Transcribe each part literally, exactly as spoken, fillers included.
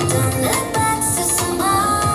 Don't look back進もう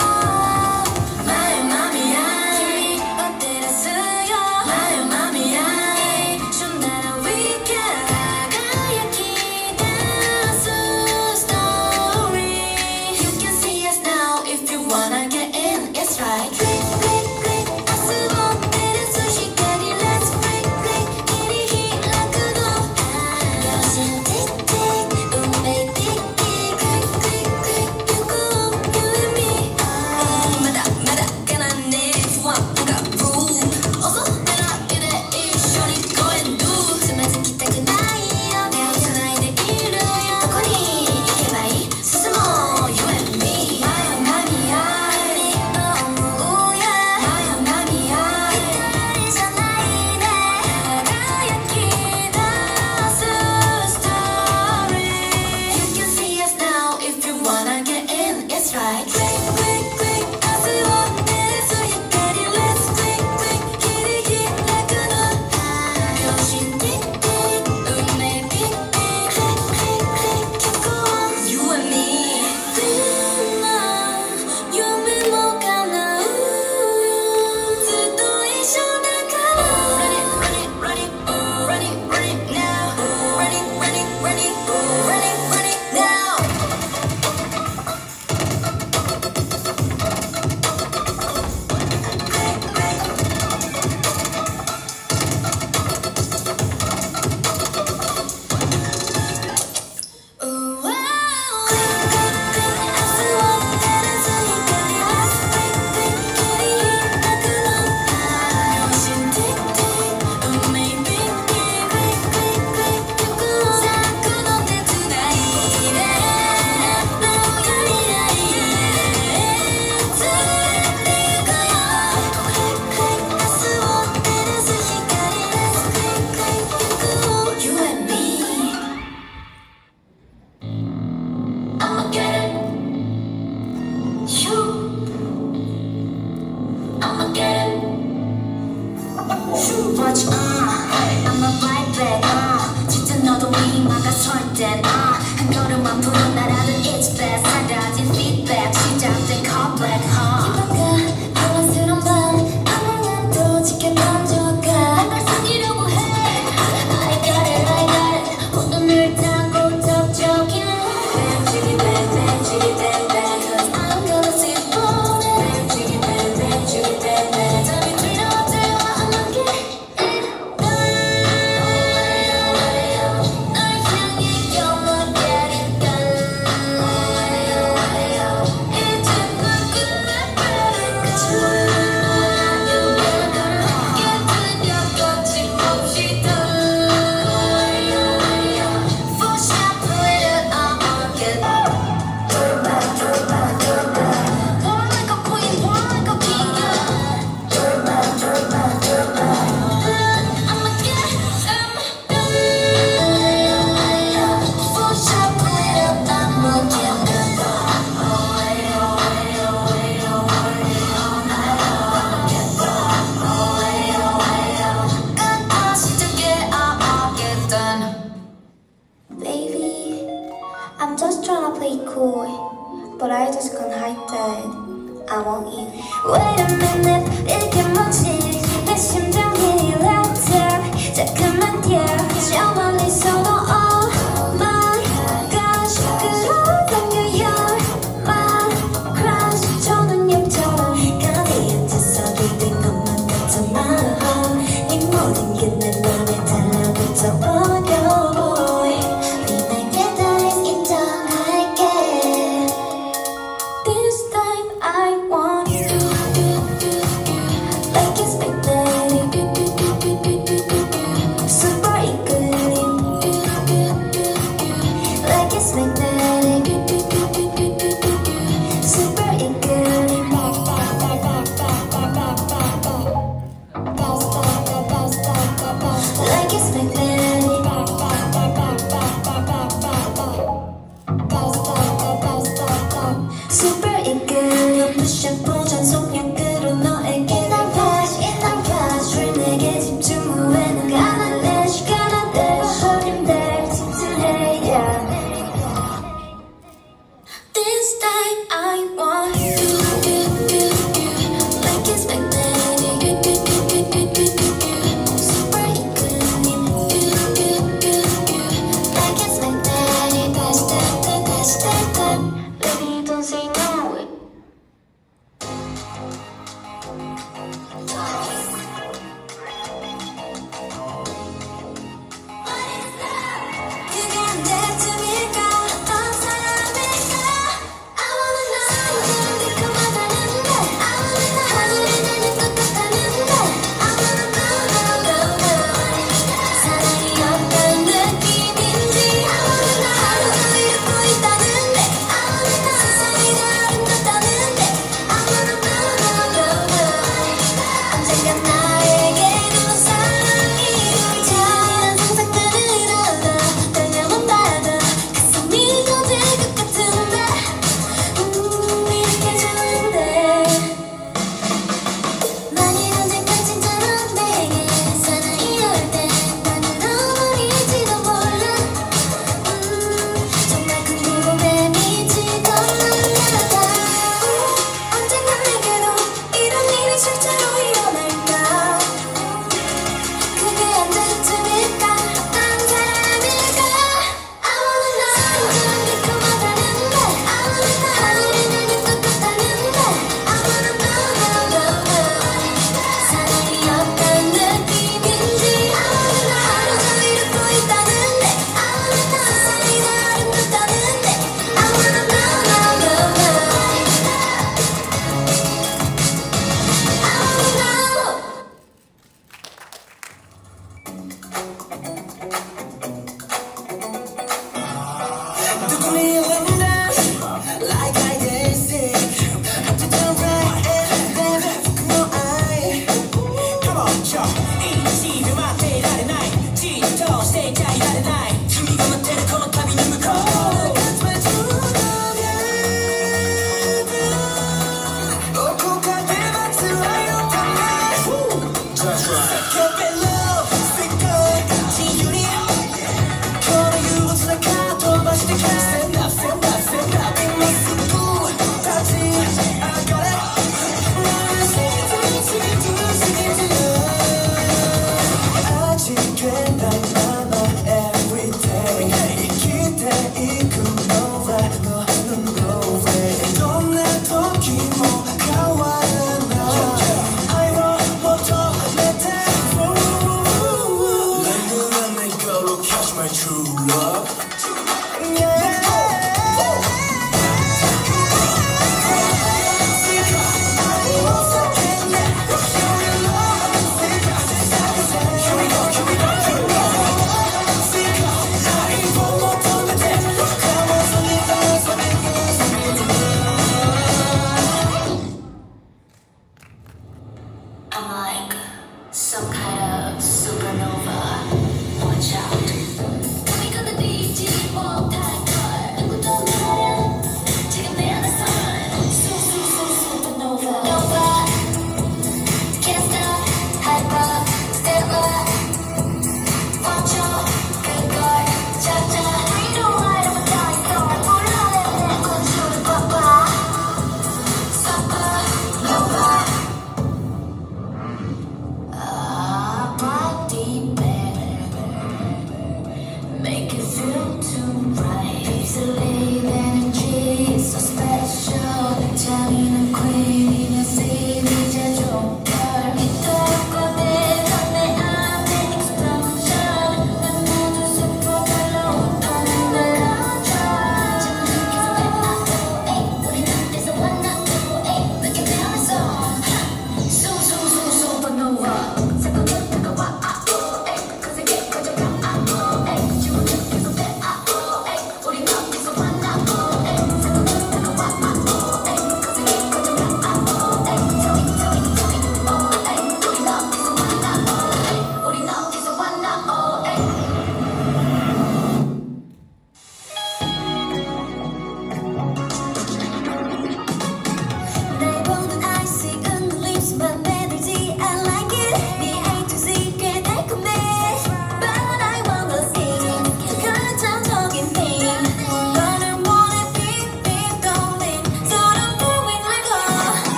前をまみ合い君を照らすよ前をまみ合い一緒なら We can 輝き出す Story You can see us now if you wanna get in It's right Click click click 明日を照らす光 Let's click click 切り開くの秒針 Tick tick 運命 Tick tick Click click click 行こう You and me まだまだからね不安が Rule 遅めないで一緒に Go and do つまずきたくないよ手をつないでいるよどこに行けばいい進もう You and me 前をまみ合い君を思うよ前をまみ合い一人じゃないね輝き出す Story You can see us now if you wanna get in It's right Click click click 明日を照らす光 Let's click click 切り開くの秒針 Tick tick 運命 Tick tick Click click click 行こう You and me みんな夢も叶うずっと一緒だから Run it run it run it run it run it now Run it run it run it run it run it now Ooh, wow. Click, click, click 明日を照らす光 Let's click, click 切り開くの秒針 Tick tick 運命 Tick tick Click, click, click 行こう咲くの手伝いでもうやりないずっと行くよ Click, click 明日を照らす光 Let's click, click 行こう You and me I'ma get it. You. I'ma get it. You. Watch on. I'ma fight back. Uh. 진짜 너도 민망한 땐 uh. 한 걸음만 푸른 나라는 it's best. 사라진 feedback. 시작된 callback. Uh. 기분가 혼란스러운 밤. 아무나 또 지켜봐줘가. 날 숨기려고 해. I got it, I got it. 오늘 타고 덕적인. Jiggy bang bang, jiggy bang bang, 'cause I'm gonna see it morning. Jiggy bang bang, jiggy bang bang. Tell me three to one, three, one, I'ma get it done. 널 향해 you'll get it done. 이제 널 끝내버릴까? You better get 드디어 거침없이 done. For sure, put it I'ma get Turn back, turn back, turn back. Born like a queen, born like a king, yeah. Turn back, turn back, turn back. I'ma get them done. For sure, put it I'ma get them done. 끝없이 get I'ma get done. Baby, I'm just tryna play cool, but I just can't hide that I want you. Wait a minute, 이게 뭐지? 내 심장이 락탑 자꾸만 뛰어 저 멀리서도 Oh my gosh 끌어당겨 You're my crush 저는 옆처럼 가만히 앉아서 기댄 것만 같잖아 네 모든 게 내 맘에 달라붙어버려 boy 네게 다 인정할게 This time I want you, you, you, you. Like it's been it, baby, don't say no. 그게 언제쯤일까 어떤 사람일까 I wanna know 그런데 그만하는데 I wanna know 하늘이 나는 똑같다는데 I wanna know, know, know 사랑이 어떤 느낌인지 I wanna know 하루 종일 웃고 있다는데 I wanna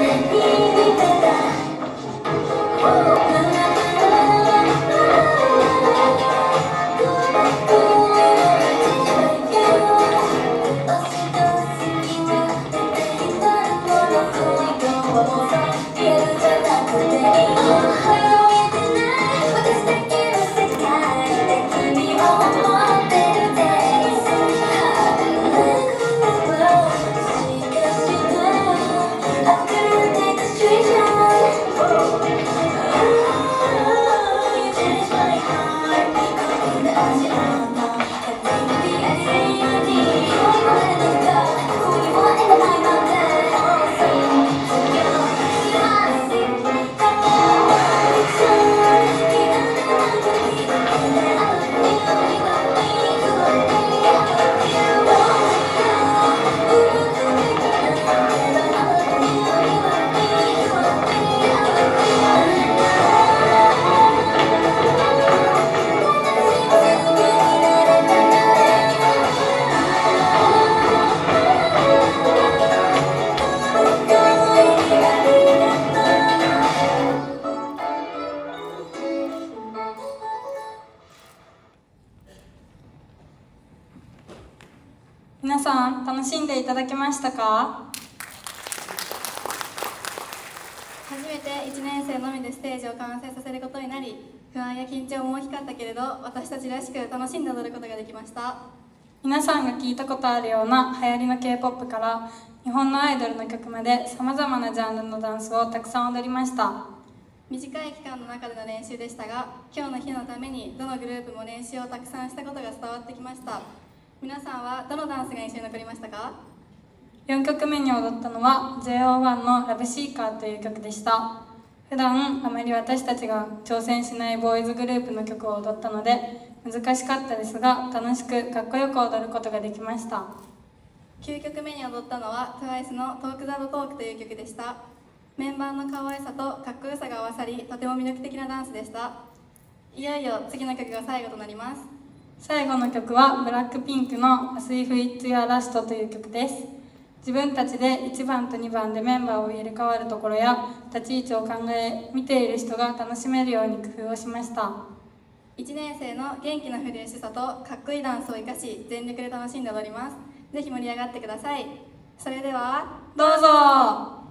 皆さん楽しんでいただけましたか？ 初めていちねん生のみでステージを完成させることになり、不安や緊張も大きかったけれど、私たちらしく楽しんで踊ることができました。 皆さんが聞いたことあるような流行りの K-ポップ から日本のアイドルの曲までさまざまなジャンルのダンスをたくさん踊りました。 短い期間の中での練習でしたが、今日の日のためにどのグループも練習をたくさんしたことが伝わってきました。皆さんはどのダンスが印象に残りましたか？ よんきょくめに踊ったのは ジェイオーワン の「ラブシーカー」という曲でした。普段あまり私たちが挑戦しないボーイズグループの曲を踊ったので難しかったですが、楽しくかっこよく踊ることができました。 きゅうきょくめに踊ったのは トゥワイス の「トーク・ザ・トーク」という曲でした。メンバーの可愛さとかっこよさが合わさり、とても魅力的なダンスでした。いよいよ次の曲が最後となります。 最後の曲はブラックピンクの「As If It's Your Last」という曲です。自分たちでいちばんとにばんでメンバーを入れ替わるところや立ち位置を考え、見ている人が楽しめるように工夫をしました。 いちねん生の元気なフレッシュさとかっこいいダンスを生かし、全力で楽しんで踊ります。ぜひ盛り上がってください。それではどうぞ。